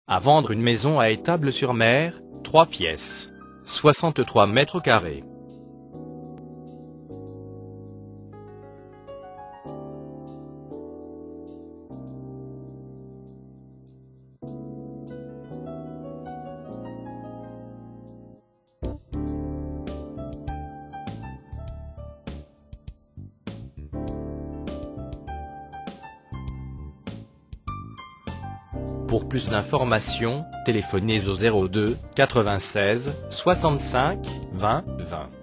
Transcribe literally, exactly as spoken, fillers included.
À vendre une maison à Étable-sur-Mer, trois pièces, soixante-trois mètres carrés. Pour plus d'informations, téléphonez au zéro deux quatre-vingt-seize soixante-cinq vingt vingt.